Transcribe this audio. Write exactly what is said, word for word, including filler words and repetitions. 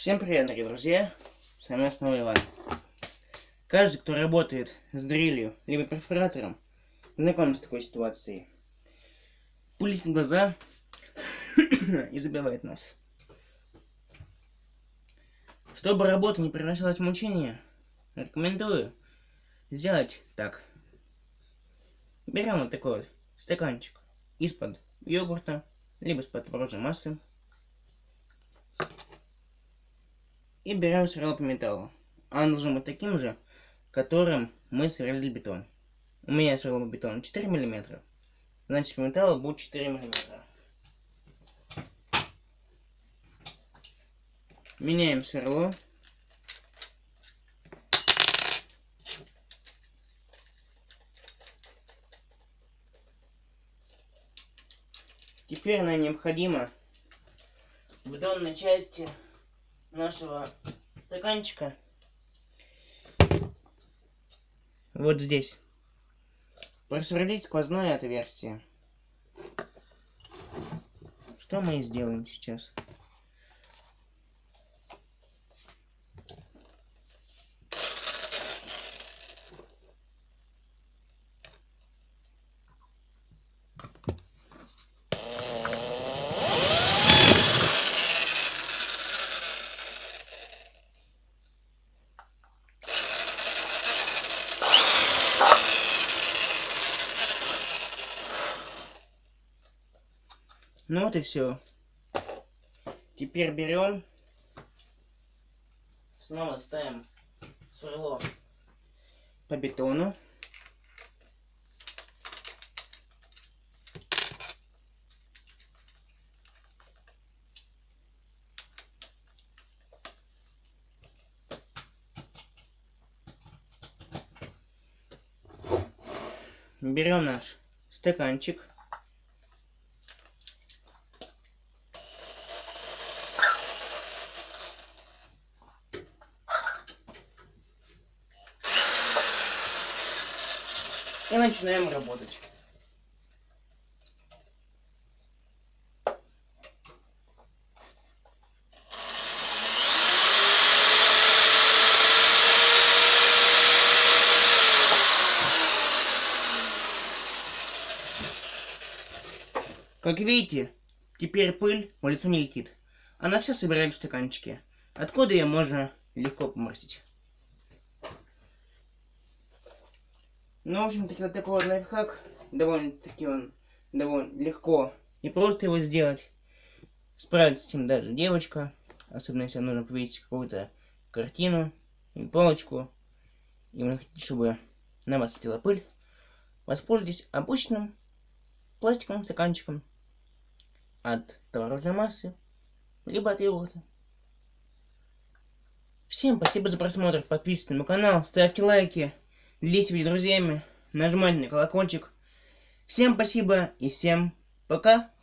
Всем привет, дорогие друзья, с вами снова Иван. Каждый, кто работает с дрелью, либо перфоратором, знаком с такой ситуацией. Пулит в глаза и забивает нас. Чтобы работа не превращалась в мучение, рекомендую сделать так. Берем вот такой вот стаканчик из-под йогурта, либо из-под творожной массы. И берем сверло по металлу. Оно должно быть таким же, которым мы сверлили бетон. У меня сверло по бетону четыре миллиметра. Значит, по металлу будет четыре миллиметра. Меняем сверло. Теперь нам необходимо в донной части нашего стаканчика, вот здесь, просверлить сквозное отверстие. Что мы и сделаем сейчас. Ну вот и все. Теперь берем, снова ставим сверло по бетону. Берем наш стаканчик. И начинаем работать. Как видите, теперь пыль в лицо не летит. Она вся собирается в стаканчике, откуда ее можно легко поморсить. Ну, в общем-таки, вот такой вот лайфхак, довольно-таки он довольно легко и просто его сделать. Справится с этим даже девочка, особенно если вам нужно повесить какую-то картину или полочку, и вы хотите, чтобы на вас летела пыль. Воспользуйтесь обычным пластиковым стаканчиком от творожной массы, либо от йогурта. Всем спасибо за просмотр, подписывайтесь на мой канал, ставьте лайки. Делитесь видео с друзьями, нажимайте на колокольчик. Всем спасибо и всем пока.